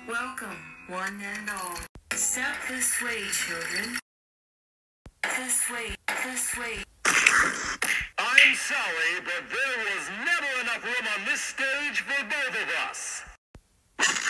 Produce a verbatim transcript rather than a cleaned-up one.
Welcome, one and all. Step this way, children. This way, this way. I'm sorry, but there was never enough room on this stage for both of us.